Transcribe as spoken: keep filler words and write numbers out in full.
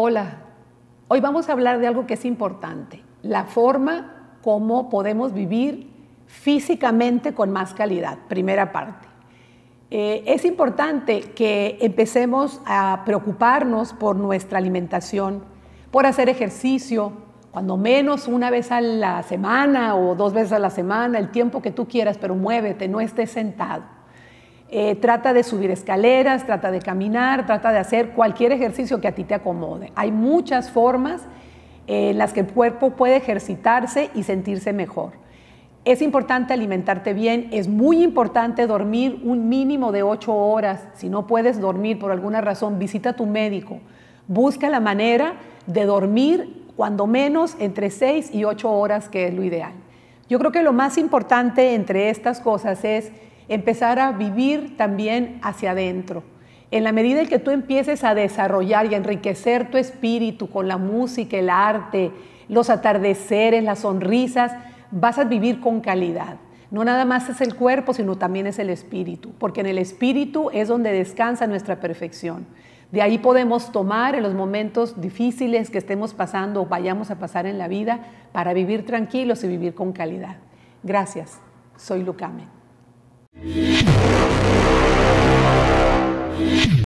Hola, hoy vamos a hablar de algo que es importante, la forma como podemos vivir físicamente con más calidad, primera parte. Eh, es importante que empecemos a preocuparnos por nuestra alimentación, por hacer ejercicio, cuando menos una vez a la semana o dos veces a la semana, el tiempo que tú quieras, pero muévete, no estés sentado. Eh, trata de subir escaleras, trata de caminar, trata de hacer cualquier ejercicio que a ti te acomode. Hay muchas formas eh, en las que el cuerpo puede ejercitarse y sentirse mejor. Es importante alimentarte bien, es muy importante dormir un mínimo de ocho horas. Si no puedes dormir por alguna razón, visita a tu médico. Busca la manera de dormir cuando menos entre seis y ocho horas, que es lo ideal. Yo creo que lo más importante entre estas cosas es empezar a vivir también hacia adentro. En la medida en que tú empieces a desarrollar y a enriquecer tu espíritu con la música, el arte, los atardeceres, las sonrisas, vas a vivir con calidad. No nada más es el cuerpo, sino también es el espíritu, porque en el espíritu es donde descansa nuestra perfección. De ahí podemos tomar en los momentos difíciles que estemos pasando o vayamos a pasar en la vida para vivir tranquilos y vivir con calidad. Gracias. Soy Lucamen.